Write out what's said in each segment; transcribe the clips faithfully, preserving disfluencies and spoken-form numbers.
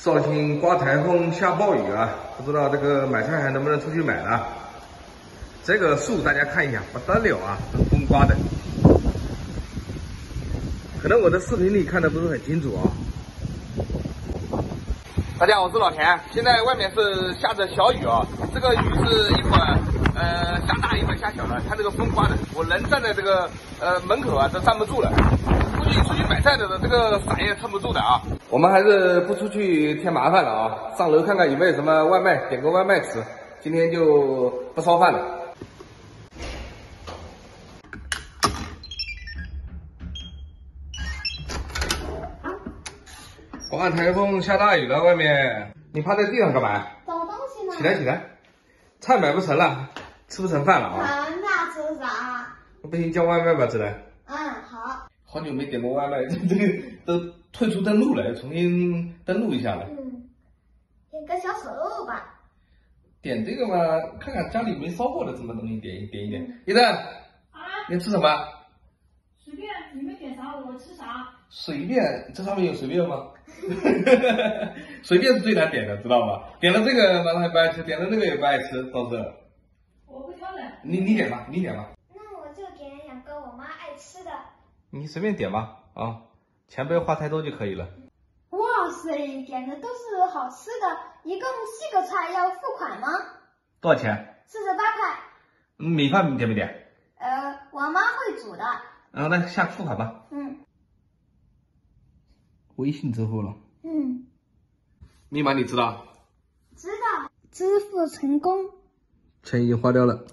绍兴刮台风下暴雨啊，不知道这个买菜还能不能出去买了。这个树大家看一下，不得了啊，这风刮的。可能我的视频里看的不是很清楚啊。大家好，我是老田，现在外面是下着小雨啊，这个雨是一会儿呃下大一会儿下小的，看这个风刮的，我人站在这个呃门口啊都站不住了。 估计出去买菜的这个伞也撑不住的啊！我们还是不出去添麻烦了啊，上楼看看有没有什么外卖，点个外卖吃。今天就不烧饭了。刮台风下大雨了，外面你趴在地上干嘛？ 找东西呢。 起来起来，菜买不成了，吃不成饭了啊！ 成那吃啥？ 不行，叫外卖吧，只能。 嗯，好。 好久没点过外卖，这这个都退出登录了，重新登录一下了。 嗯，点个小手肉吧。 点这个嘛，看看家里没烧过的什么东西，点一点一点。一正，啊，你吃什么？ 随便，你们点啥我吃啥。 随便，这上面有随便吗？随便是最难点的，知道吗？点了这个马上还不爱吃，点了那个也不爱吃，到时候。 我不挑的。 你你点吧，你点吧。 那我就点两个我妈爱吃的。 你随便点吧，啊，钱不要花太多就可以了。 哇塞，点的都是好吃的，一共七个菜，要付款吗？ 多少钱？ 四十八块。 米饭点没点？ 呃，我妈会煮的。 然后那下付款吧。 嗯。 微信支付了。 嗯。密码你知道？ 知道。支付成功。 钱已经花掉了。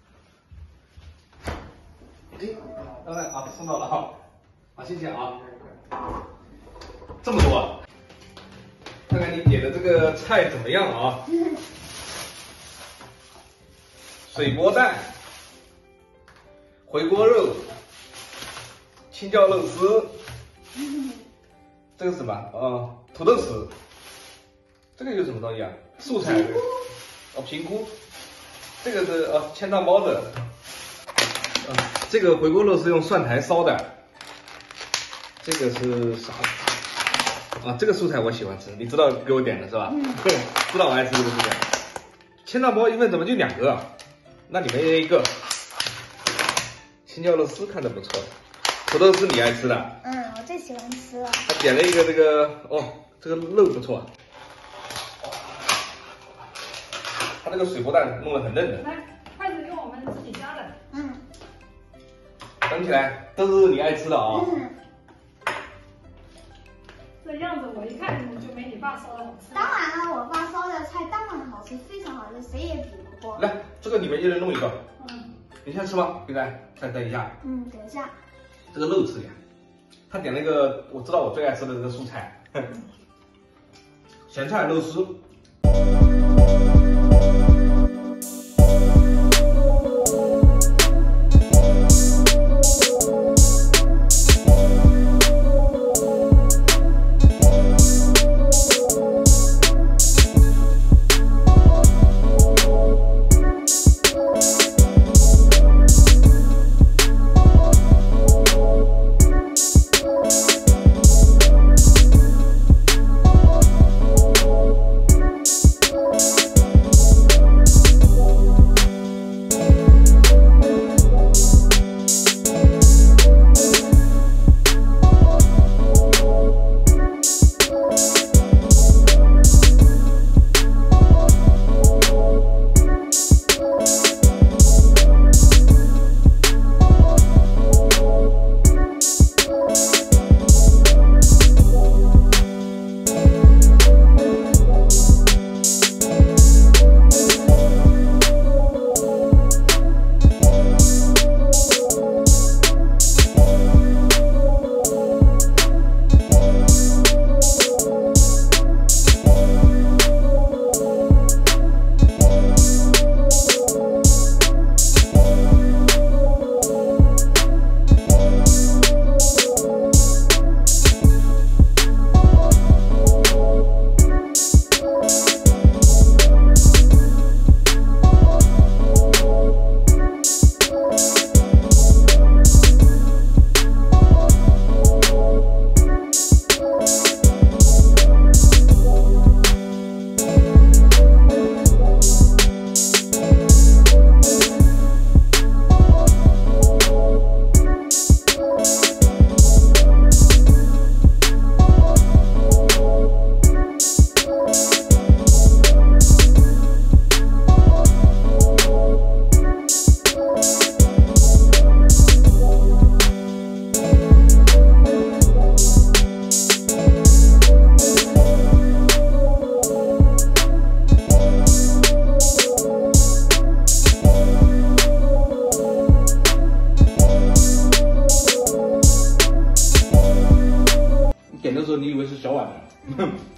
哎。 当然啊，送到了啊，好，谢谢啊。这么多，看看你点的这个菜怎么样啊？水波蛋、回锅肉、青椒肉丝，这个是什么？啊，土豆丝。这个有什么东西啊？素菜。哦，评估。这个是哦，千张包子。 啊，这个回锅肉是用蒜苔烧的，这个是啥？啊，这个素菜我喜欢吃，你知道给我点的是吧？嗯，对，知道我爱吃这个素菜。千张包一份怎么就两个？那你们一个。青椒肉丝看着不错，土豆是你爱吃的。 嗯，我最喜欢吃了。 他点了一个这个，哦，这个肉不错。他这个水波蛋弄得很嫩的。 来，筷子用我们自己家的。 嗯。 等起来都是你爱吃的啊！ 嗯， 这样子我一看就没你爸烧的好吃。 当然了，我爸烧的菜当然好吃，非常好吃，谁也比不过。 来，这个你们一人弄一个。 嗯。 你先吃吧，饼干，再等一下。 嗯，等一下。 这个肉吃点。他点了一个我知道我最爱吃的这个蔬菜，咸菜肉丝。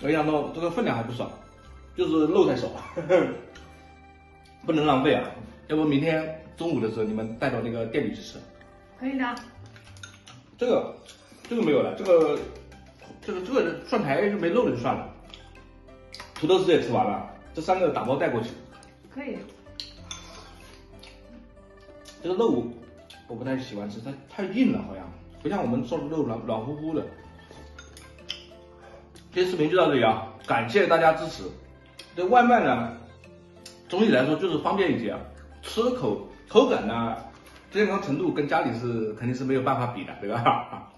没想到这个分量还不少，就是肉太少，不能浪费啊！要不明天中午的时候你们带到那个店里去吃。 可以的。 这个这个没有了，这个这个这个蒜苔就没肉的就算了，土豆丝也吃完了，这三个打包带过去。 可以。 这个肉我不太喜欢吃，它太硬了，好像不像我们做的肉软软乎乎的。这期视频就到这里啊，感谢大家支持。这外卖呢，总体来说就是方便一些，吃口口感呢，健康程度跟家里是肯定是没有办法比的，对吧？